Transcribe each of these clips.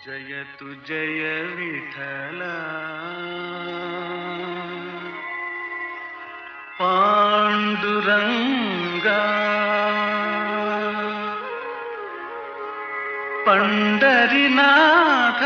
ಜಯತು ಜಯ ವಿಠಲ ಪಾಂಡುರಂಗ ಪಂಡರಿನಾಥ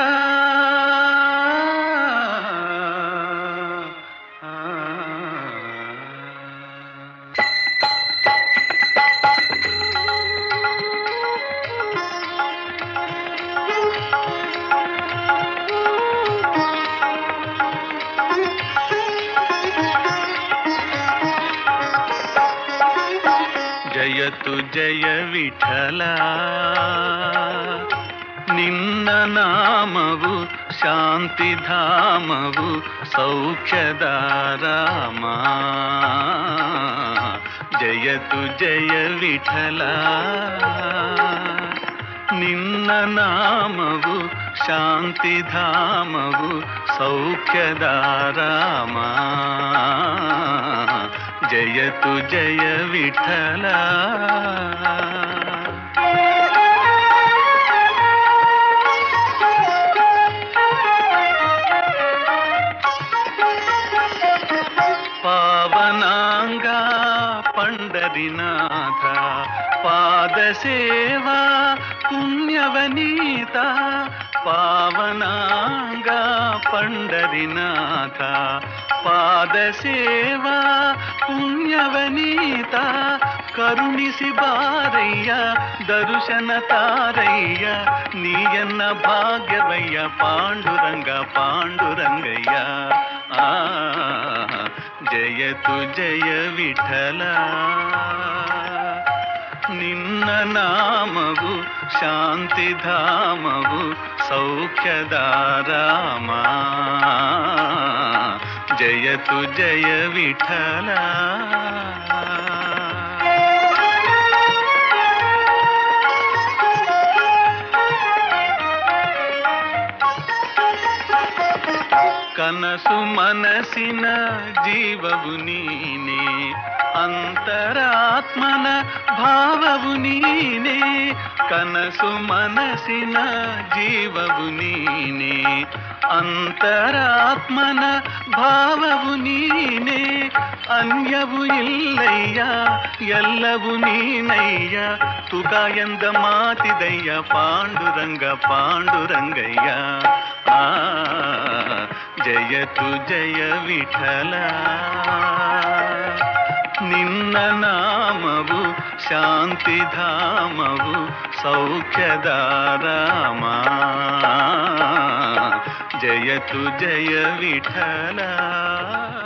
ಜಯತು ಜಯ ವಿಠಲ ನಿನ್ನ ನಾಮವು ಶಾಂತಿಧಾಮವು ಸೌಖ್ಯದಾರಾಮ. ಜಯತು ಜಯ ವಿಠಲ ನಿನ್ನ ನಾಮವು ಶಾಂತಿಧಾಮವು ಸೌಖ್ಯದಾರಾಮ. ಜಯತು ಜಯ ವಿಠಲ. ಪಾವನಾಂಗ ಪಂಡರಿನಾಥ ಪಾದ ಸೇವಾ ಪುಣ್ಯವನೀತ. ಪಾವನಾಂಗ ಪಂಡರಿನಾಥ ಪಾದ ಸೇವಾ ಪುಣ್ಯವನೀತ. ಕರುಣಿಸಿ ಬಾರಯ್ಯ ದರುಶನ ತಾರಯ್ಯ ನೀಯನ್ನ ಭಾಗ್ಯವಯ್ಯ ಪಾಂಡುರಂಗ ಪಾಂಡುರಂಗಯ್ಯ. ಜಯತು ಜಯ ವಿಠಲ ನಿನ್ನ ನಾಮವು ಶಾಂತಿಧಾಮವು ಸೌಖ್ಯದಾರಾಮ. ಜಯತು ಜಯ ವಿಠಲ. ಕನಸು ಮನಸ್ಸಿನ ಜೀವವು ನೀನೇ ಅಂತರಾತ್ಮನ ಭಾವವು ನೀನೇ. ಕನಸು ಮನಸ್ಸಿನ ಜೀವವು ನೀನೇ ಅಂತರಾತ್ಮನ ಭಾವವು ನೀನೇ. ಅನ್ಯವು ಇಲ್ಲಯ್ಯ ಎಲ್ಲವೂ ನೀನಯ್ಯ ತುಕ ಎಂದ ಮಾತಿದಯ್ಯ ಪಾಂಡುರಂಗ ಪಾಂಡುರಂಗಯ್ಯ. ಜಯತು ಜಯ ವಿಠಲ ನಿನ್ನ ನಾಮವು ಶಾಂತಿಧಾಮವು ಸೌಖ್ಯದಾರಾಮ. ಜಯತು ಜಯ ವಿಠಲ.